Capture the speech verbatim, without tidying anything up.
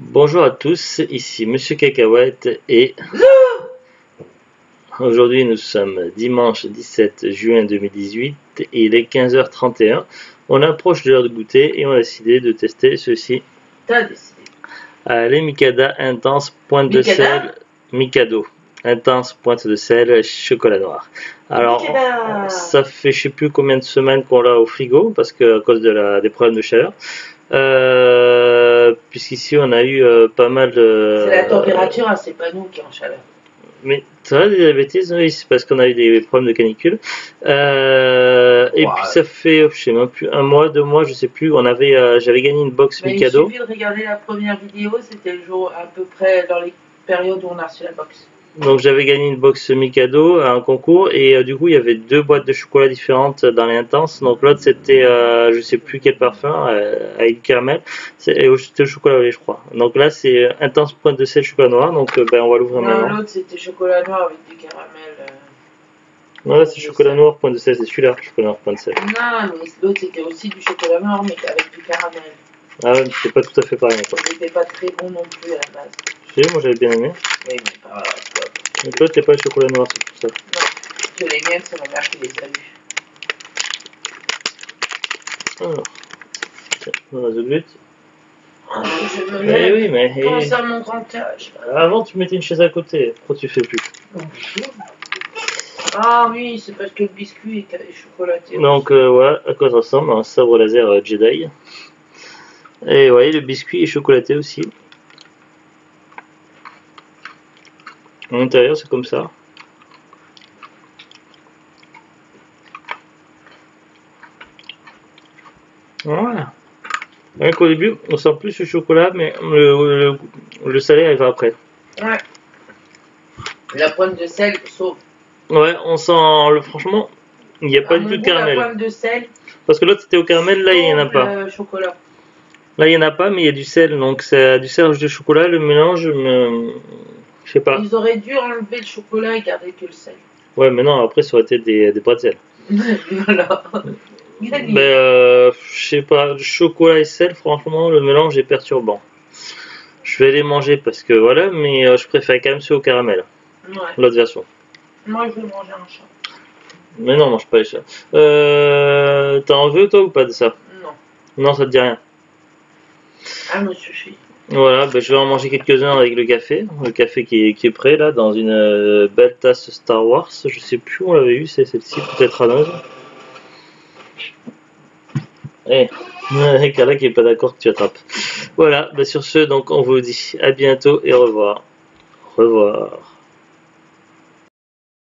Bonjour à tous, ici Monsieur Cacahuète et aujourd'hui nous sommes dimanche dix-sept juin deux mille dix-huit et il est quinze heures trente et un. On approche de l'heure de goûter et on a décidé de tester ceci. T'as décidé. Euh, les Mikada Intense Pointe de Mikada sel Mikado. Intense Pointe de sel chocolat noir. Alors Mikada. ça fait je sais plus combien de semaines qu'on l'a au frigo parce que à cause de la, des problèmes de chaleur. Euh, puisqu'ici on a eu euh, pas mal de... C'est la température, hein, c'est pas nous qui est en chaleur. Mais ça va des bêtises, oui, c'est parce qu'on a eu des problèmes de canicule. Euh, et Wow. puis ça fait, je sais même plus, un mois, deux mois, je sais plus. On avait, euh, j'avais gagné une box Mais Mikado. il suffit de regarder la première vidéo, c'était le jour à peu près dans les périodes où on a reçu la box. Donc j'avais gagné une box Mikado à un concours et euh, du coup il y avait deux boîtes de chocolat différentes dans les intenses. Donc l'autre c'était euh, je sais plus quel parfum euh, avec du caramel. C'était le chocolat au lait je crois. Donc là c'est intense pointe de sel chocolat noir. Donc euh, ben on va l'ouvrir maintenant. Non, l'autre c'était chocolat noir avec du caramel. Euh... Non là c'est chocolat noir pointe de sel, c'est celui-là, chocolat noir pointe de sel. Non, mais l'autre c'était aussi du chocolat noir mais avec du caramel. Ah ouais, c'est pas tout à fait pareil quoi. Il n'était pas très bon non plus à la base. Si, moi j'avais bien aimé. Oui, mais pas. Mais toi t'es pas le chocolat noir, c'est pour ça. Non, que les miennes c'est ma mère qui les a eues. Alors, tiens, on a The But. Oh, je me Eh lève. oui, mais Comment eh, ça mon grand âge? avant tu mettais une chaise à côté, pourquoi tu fais plus? Ah oui, c'est parce que le biscuit est chocolaté. Donc euh, voilà à quoi ça ressemble, un sabre laser euh, Jedi. Et ouais, le biscuit est chocolaté aussi. À l'intérieur c'est comme ça. Voilà. Rien qu'au début on sent plus le chocolat mais le, le, le salé arrive après. Ouais. La pointe de sel sauve. Ouais, on sent le, franchement, il n'y a pas À du mon tout de goût, la caramel. pointe de sel Parce que l'autre c'était au caramel, là il n'y en a sauve pas. le chocolat. Là il n'y en a pas, mais il y a du sel, donc c'est du sel de chocolat, le mélange, me... je sais pas. Ils auraient dû enlever le chocolat et garder que le sel. Ouais, mais non, après ça aurait été des, des pretzels. Voilà. Ben, euh, je sais pas, chocolat et sel, franchement, le mélange est perturbant. Je vais les manger parce que voilà, mais euh, je préfère quand même ceux au caramel, Ouais. l'autre version. Moi, je vais manger un chat. Mais non, mange pas les chats. Euh, T'en veux toi ou pas de ça? Non. Non, ça te dit rien. Ah, me suffit. Voilà, ben, je vais en manger quelques-uns avec le café. Le café qui est, qui est prêt là, dans une euh, belle tasse Star Wars. Je sais plus où on l'avait eu, c'est celle-ci, peut-être à Noz. Eh, hey, Carla qui est pas d'accord que tu attrapes. Voilà, ben, sur ce, donc on vous dit à bientôt et au revoir. Au revoir.